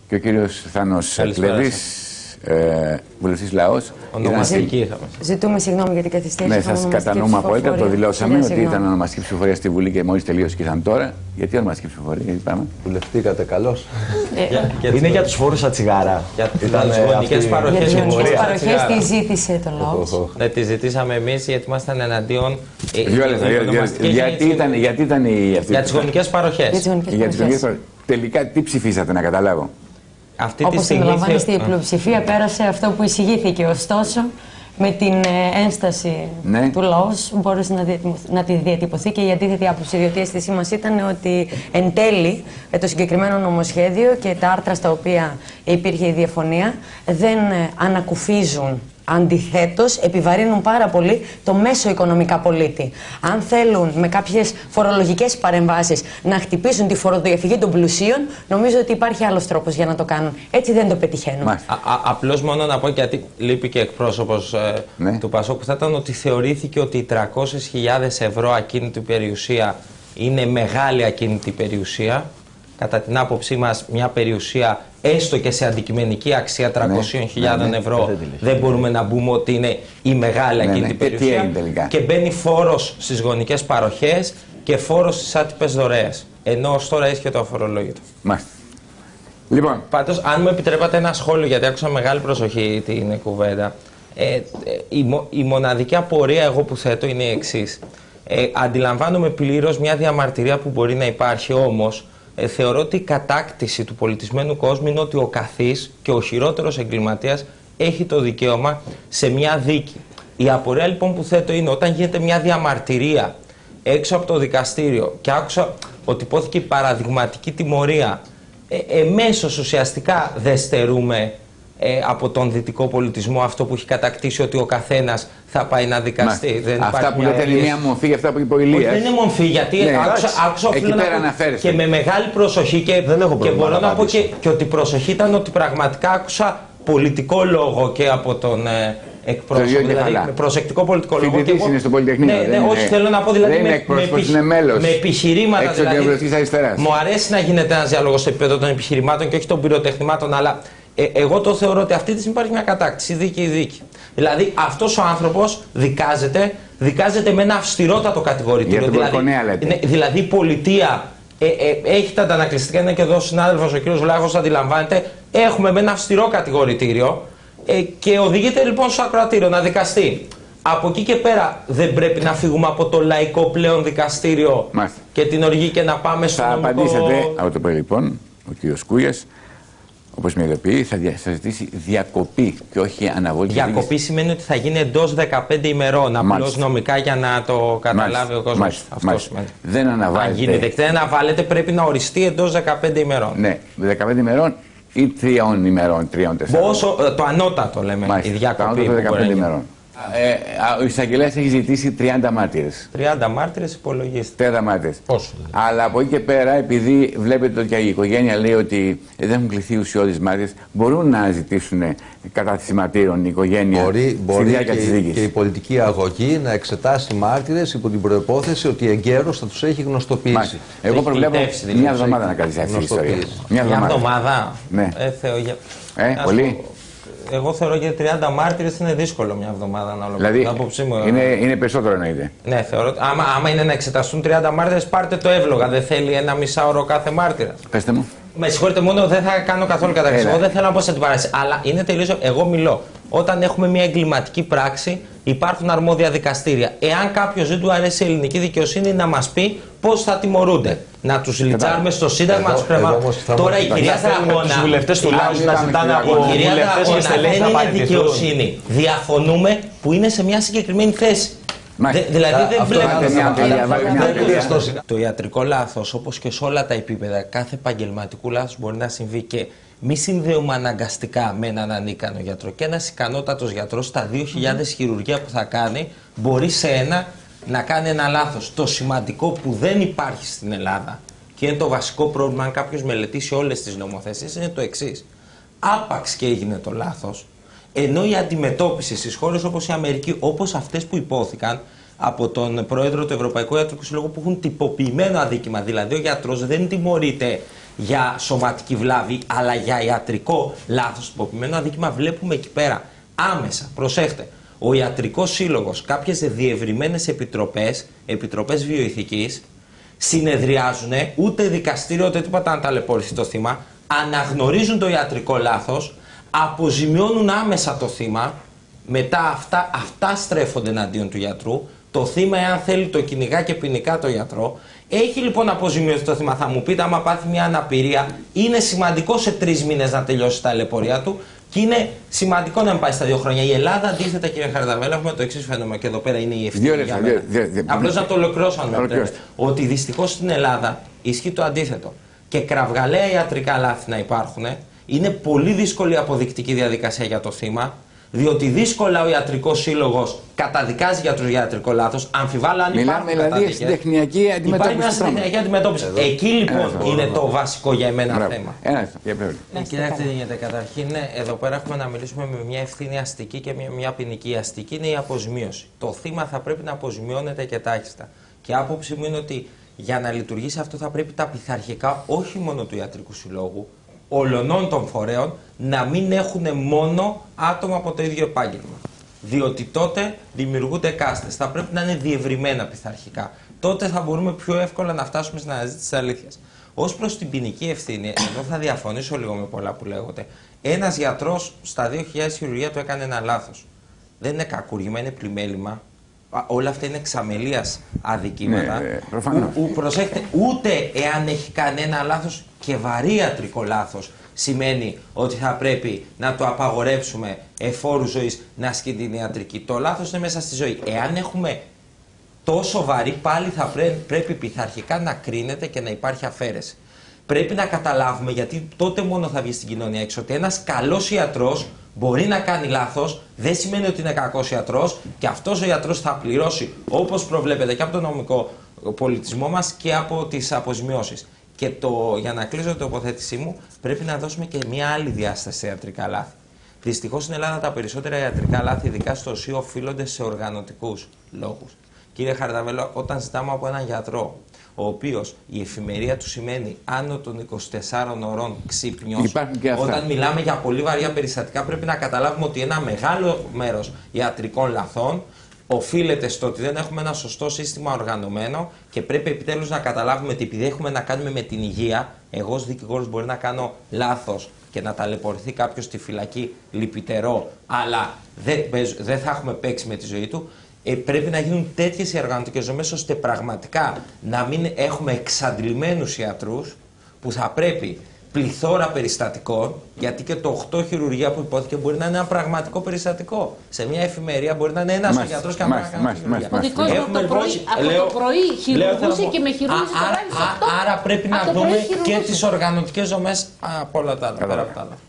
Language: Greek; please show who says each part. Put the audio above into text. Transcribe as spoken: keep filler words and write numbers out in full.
Speaker 1: και ο κύριος Θάνος Κλέβης, ε, βουλευτής Λαός.
Speaker 2: Ονομαστική.
Speaker 3: Ζητούμε συγγνώμη για την καθυστέρηση.
Speaker 1: Ναι, σας κατανοούμε απόλυτα. Το δηλώσαμε ότι συγγνώμη. Ήταν ονομαστική ψηφοφορία στη Βουλή και μόλις τελείωσε και ήρθαν τώρα. Γιατί ονομαστική ψηφοφορία, γιατί πάμε.
Speaker 4: Βουλευτήκατε καλώς.
Speaker 5: Ε, Είναι για τους φόρους στα τσιγάρα.
Speaker 2: Για τις γονικές παροχές.
Speaker 3: Για τις γονικές παροχές τη ζήτησε το Λαός.
Speaker 2: Ναι, τη ζητήσαμε εμείς γιατί ήμασταν εναντίον.
Speaker 1: Δύο λεπτά. Γιατί ήταν η αυτή.
Speaker 2: Για τις γονικές παροχές.
Speaker 1: Για τις γονικές παροχές. Τελικά τι ψηφίσατε, να καταλάβω.
Speaker 2: Αυτή
Speaker 3: Όπως
Speaker 2: τη στιγμή.
Speaker 3: αντιλαμβάνεστε, η πλειοψηφία πέρασε αυτό που εισηγήθηκε. Ωστόσο, με την ένσταση
Speaker 1: ναι.
Speaker 3: του Λαός μπορούσε να, να τη διατυπωθεί και η αντίθετη άποψη. Διότι η αίσθησή μας ήταν ότι εν τέλει το συγκεκριμένο νομοσχέδιο και τα άρθρα στα οποία υπήρχε η διαφωνία δεν ανακουφίζουν. Αντιθέτως, επιβαρύνουν πάρα πολύ το μέσο οικονομικά πολίτη. Αν θέλουν με κάποιες φορολογικές παρεμβάσεις να χτυπήσουν τη φοροδιαφυγή των πλουσίων, νομίζω ότι υπάρχει άλλος τρόπος για να το κάνουν. Έτσι δεν το πετυχαίνουν.
Speaker 2: Απλώς μόνο να πω, γιατί λείπει και εκπρόσωπος ε,
Speaker 1: ναι.
Speaker 2: του Πασόκ, που θα ήταν ότι θεωρήθηκε ότι οι τριακόσιες χιλιάδες ευρώ ακίνητη περιουσία είναι μεγάλη ακίνητη περιουσία. Κατά την άποψή μας, μια περιουσία έστω και σε αντικειμενική αξία τριακόσιες χιλιάδες ναι, ναι, ευρώ ναι, δεν μπορούμε να μπούμε ότι είναι η μεγάλη ακίνητη ναι, ναι. περιουσία. Και μπαίνει φόρος στις γονικές παροχές και φόρος στις άτυπες δωρεές. Ενώ ως τώρα έχει και το αφορολόγητο.
Speaker 1: Μάλιστα. Λοιπόν.
Speaker 2: Πάντως, αν μου επιτρέπατε ένα σχόλιο, γιατί άκουσα μεγάλη προσοχή την κουβέντα. Ε, ε, η, μο, η μοναδική απορία εγώ που θέτω είναι η εξής. Ε, αντιλαμβάνομαι πλήρως μια διαμαρτυρία που μπορεί να υπάρχει, όμως Ε, θεωρώ ότι η κατάκτηση του πολιτισμένου κόσμου είναι ότι ο καθής και ο χειρότερος εγκληματίας έχει το δικαίωμα σε μια δίκη. Η απορία λοιπόν που θέτω είναι όταν γίνεται μια διαμαρτυρία έξω από το δικαστήριο και άκουσα ότι υπόθηκε η παραδειγματική τιμωρία, ε, εμέσως ουσιαστικά δεν στερούμε ε, από τον δυτικό πολιτισμό αυτό που έχει κατακτήσει, ότι ο καθένας θα πάει να δικαστεί.
Speaker 1: Δεν αυτά που λέτε είναι μια μορφή για αυτά που είπε ο Ηλίας.
Speaker 2: Δεν είναι μορφή, γιατί ναι, άκουσα, άκουσα
Speaker 1: εκεί πέρα να πω,
Speaker 2: και με μεγάλη προσοχή και, και μπορώ να πω και, και ότι η προσοχή ήταν ότι πραγματικά άκουσα πολιτικό λόγο και από τον ε, εκπρόσωπο. Δηλαδή με προσεκτικό πολιτικό λόγο.
Speaker 1: Φοιτητής είναι στο Πολυτεχνείο.
Speaker 2: Ναι, ναι, όχι, θέλω να πω δηλαδή
Speaker 1: δεν
Speaker 2: με,
Speaker 1: είναι εκπρόσωπος,
Speaker 2: με,
Speaker 1: είναι μέλος.
Speaker 2: με επιχειρήματα. Δηλαδή,
Speaker 1: μου
Speaker 2: αρέσει να γίνεται ένας διάλογος στο επίπεδο των επιχειρημάτων και όχι των πυροτεχνημάτων, αλλά ε, εγώ το θεωρώ ότι αυτή τη στιγμή υπάρχει μια κατάκτηση, δίκη ή δίκη. Δηλαδή αυτός ο άνθρωπος δικάζεται, δικάζεται με ένα αυστηρότατο κατηγορητήριο.
Speaker 1: Δηλαδή,
Speaker 2: ναι, δηλαδή η πολιτεία ε, ε, έχει τα αντανακλειστικά, είναι και εδώ ο συνάδελφος ο κ. Βλάχος, αντιλαμβάνεται, έχουμε με ένα αυστηρό κατηγορητήριο ε, και οδηγείται λοιπόν στο ακροατήριο να δικαστεί. Από εκεί και πέρα δεν πρέπει να φύγουμε από το λαϊκό πλέον δικαστήριο Μάλιστα. και την οργή και να πάμε στο
Speaker 1: θα
Speaker 2: νομικό...
Speaker 1: απαντήσετε από το πρωί λοιπόν, ο κ. Κούγιας. Όπως με ειδοποιεί, θα, θα ζητήσει διακοπή και όχι αναβολή.
Speaker 2: Διακοπή δίκης. Σημαίνει ότι θα γίνει εντός δεκαπέντε ημερών. Απλώς νομικά για να το καταλάβει Μάλιστα. ο κόσμος.
Speaker 1: Μάλιστα. Αυτό Μάλιστα. σημαίνει. Δεν αναβάλλεται.
Speaker 2: Αν γίνει δεκτή, δεν αναβάλλεται, πρέπει να οριστεί εντός δεκαπέντε ημερών.
Speaker 1: Ναι, δεκαπέντε ημερών ή τριών ημερών, τριών τεσσάρων.
Speaker 2: Όσο, το ανώτατο λέμε,
Speaker 1: Μάλιστα.
Speaker 2: η διακοπή.
Speaker 1: Το δεκαπέντε ημερών. Ε, ο εισαγγελέας έχει ζητήσει τριάντα μάρτυρες.
Speaker 2: τριάντα μάρτυρες υπολογίστε.
Speaker 1: τριάντα μάρτυρες.
Speaker 2: Πόσο.
Speaker 1: Αλλά από εκεί και πέρα, επειδή βλέπετε ότι η οικογένεια λέει ότι δεν έχουν κληθεί ουσιώδεις μάρτυρες, μπορούν να ζητήσουν καταθυματήρων η οικογένεια
Speaker 4: μπορεί,
Speaker 1: στη διάρκεια της δίκης.
Speaker 4: Και η πολιτική αγωγή να εξετάσει μάρτυρες υπό την προϋπόθεση ότι εγκαίρως θα τους έχει γνωστοποιήσει. Μάλιστα.
Speaker 1: Εγώ προβλέπω δηλαδή, μια εβδομάδα να κρατήσει αυτή η ιστορία.
Speaker 2: Μια εβδομάδα.
Speaker 1: Ναι.
Speaker 2: Ε, θεω, για...
Speaker 1: ε, πολύ.
Speaker 2: Εγώ θεωρώ για τριάντα μάρτυρες είναι δύσκολο μια εβδομάδα να ολοκληρώσει.
Speaker 1: Δηλαδή, είναι, είναι περισσότερο εννοείται.
Speaker 2: Ναι, θεωρώ. Άμα, άμα είναι να εξεταστούν τριάντα μάρτυρες, πάρτε το εύλογα. Δεν θέλει ένα μισάωρο κάθε μάρτυρα.
Speaker 1: Πέστε μου.
Speaker 2: Με συγχωρείτε, μόνο δεν θα κάνω καθόλου κατάκριση. Εγώ δεν θέλω να πω σε την παράσταση. Αλλά είναι τελείως. Εγώ μιλώ. Όταν έχουμε μια εγκληματική πράξη, υπάρχουν αρμόδια δικαστήρια. Εάν κάποιος δεν του αρέσει η ελληνική δικαιοσύνη, να μας πει πώς θα τιμωρούνται. Να τους λιτσάρουμε στο Σύνταγμα, να τους κρεμάμε. Τώρα η κυρία Δραγώνα.
Speaker 5: Τους βουλευτές του λαού να ζητάνε από
Speaker 2: η κυρία Δραγώνα δεν είναι δικαιοσύνη. Διαφωνούμε που είναι σε μια συγκεκριμένη θέση. Δε, δηλαδή δεν βλέπουμε. Το ιατρικό λάθος, όπως και σε όλα τα επίπεδα, κάθε επαγγελματικού λάθος μπορεί να συμβεί και μη συνδέουμε αναγκαστικά με έναν ανίκανο γιατρό. Και ένας ικανότατος γιατρός στα δύο χιλιάδες χειρουργία που θα κάνει, μπορεί σε ένα να κάνει ένα λάθος. Το σημαντικό που δεν υπάρχει στην Ελλάδα και είναι το βασικό πρόβλημα, αν κάποιος μελετήσει όλες τις νομοθεσίες, είναι το εξής. Άπαξ και έγινε το λάθος, ενώ η αντιμετώπιση στις χώρες όπως η Αμερική, όπως αυτές που υπόθηκαν από τον πρόεδρο του Ευρωπαϊκού Ιατρικού Συλλόγου, που έχουν τυποποιημένο αδίκημα, δηλαδή ο γιατρός δεν τιμωρείται για σωματική βλάβη, αλλά για ιατρικό λάθος, τυποποιημένο αδίκημα, βλέπουμε εκεί πέρα άμεσα. Προσέχτε. Ο Ιατρικός Σύλλογος, κάποιες διευρυμένες επιτροπές, επιτροπές βιοειθικής, συνεδριάζουν, ούτε δικαστήριο ούτε τίποτα να ταλαιπωρηθεί το θύμα, αναγνωρίζουν το ιατρικό λάθος, αποζημιώνουν άμεσα το θύμα, μετά αυτά, αυτά στρέφονται εναντίον του γιατρού. Το θύμα, εάν θέλει, το κυνηγά και ποινικά το γιατρό. Έχει λοιπόν αποζημιωθεί το θύμα. Θα μου πείτε, άμα πάθει μια αναπηρία, είναι σημαντικό σε τρεις μήνες να τελειώσει τα ταλαιπωρία του και είναι σημαντικό να μην πάει στα δύο χρόνια. Η Ελλάδα, αντίθετα, κύριε Χαρδαβέλα, έχουμε το εξής φαινόμενο και εδώ πέρα είναι η ευθύνη για μένα. Απλώς να το ολοκληρώσω, αν με επιτρέπετε. Ότι δυστυχώς στην Ελλάδα ισχύει το αντίθετο. Και κραυγαλαία ιατρικά λάθη να υπάρχουν, είναι πολύ δύσκολη αποδεικτική διαδικασία για το θύμα. Διότι δύσκολα ο Ιατρικός Σύλλογος καταδικάζει για το ιατρικό λάθος, αμφιβάλλω αν υπάρχουν
Speaker 1: καταδίκες. Μιλάμε δηλαδή στην τεχνιακή αντιμετώπιση.
Speaker 2: Υπάρχει μια τεχνιακή αντιμετώπιση. Εδώ. Εκεί λοιπόν Εδώ. είναι το βασικό για εμένα Μπράβο. θέμα.
Speaker 1: Ένα λεπτό.
Speaker 2: Ε, κοιτάξτε, γίνεται. Καταρχήν, εδώ πέρα έχουμε να μιλήσουμε με μια ευθύνη αστική και μια, μια ποινική. Αστική είναι η αποζημίωση. Το θύμα θα πρέπει να αποζημιώνεται και τάχιστα. Και η άποψή μου είναι ότι για να λειτουργήσει αυτό θα πρέπει τα πειθαρχικά όχι μόνο του Ιατρικού Συλλόγου, ολονών των φορέων, να μην έχουν μόνο άτομα από το ίδιο επάγγελμα. Διότι τότε δημιουργούνται κάστες. Θα πρέπει να είναι διευρυμένα πειθαρχικά. Τότε θα μπορούμε πιο εύκολα να φτάσουμε στην αναζήτηση της αλήθειας. Ως προς την ποινική ευθύνη, εδώ θα διαφωνήσω λίγο με πολλά που λέγονται. Ένας γιατρός στα δύο χιλιάδες χειρουργία του έκανε ένα λάθος. Δεν είναι κακούργημα, είναι πλημέλημα. Όλα αυτά είναι εξαμελίας αδικήματα.
Speaker 1: Ναι, προφανώς.
Speaker 2: Ου, ου, προσέχτε, ούτε εάν έχει κάνει ένα λάθος και βαρύ ιατρικό λάθος σημαίνει ότι θα πρέπει να το απαγορέψουμε εφόρου ζωής να ασκεί την ιατρική. Το λάθος είναι μέσα στη ζωή. Εάν έχουμε τόσο βαρύ, πάλι θα πρέ, πρέπει πειθαρχικά να κρίνεται και να υπάρχει αφαίρεση. Πρέπει να καταλάβουμε, γιατί τότε μόνο θα βγει στην κοινωνία έξω, ότι ένας καλός ιατρός μπορεί να κάνει λάθος, δεν σημαίνει ότι είναι κακός ιατρός και αυτός ο ιατρός θα πληρώσει, όπως προβλέπεται και από τον νομικό πολιτισμό μας και από τις αποζημιώσεις. Και το, για να κλείσω την τοποθέτησή μου, πρέπει να δώσουμε και μια άλλη διάσταση σε ιατρικά λάθη. Δυστυχώς στην Ελλάδα τα περισσότερα ιατρικά λάθη, ειδικά στο ΟΣΥ, οφείλονται σε οργανωτικούς λόγους. Κύριε Χαρδαβέλο, όταν ζητάμε από έναν γιατρό, ο οποίος η εφημερία του σημαίνει άνω των είκοσι τεσσάρων ωρών ξύπνιος, όταν μιλάμε για πολύ βαριά περιστατικά, πρέπει να καταλάβουμε ότι ένα μεγάλο μέρος ιατρικών λαθών οφείλεται στο ότι δεν έχουμε ένα σωστό σύστημα οργανωμένο και πρέπει επιτέλους να καταλάβουμε ότι επειδή έχουμε να κάνουμε με την υγεία, εγώ ως δικηγόρος μπορεί να κάνω λάθος και να ταλαιπωρηθεί κάποιος στη φυλακή λυπητερό, αλλά δεν, δεν θα έχουμε παίξει με τη ζωή του. Ε, πρέπει να γίνουν τέτοιες οι οργανωτικές δομές ώστε πραγματικά να μην έχουμε εξαντλημένους ιατρούς που θα πρέπει πληθώρα περιστατικών, γιατί και το οκτώ χειρουργία που υπόθηκε μπορεί να είναι ένα πραγματικό περιστατικό. Σε μια εφημερία μπορεί να είναι ένας ο γιατρός και να κάνει χειρουργία.
Speaker 6: Ο δικός μου από το πρωί, από το πρωί χειρουργούσε και με χειρούργησε το βράδυ στις οκτώ.
Speaker 2: Άρα πρέπει να δούμε και τις οργανωτικές δομές από όλα τα άλλα.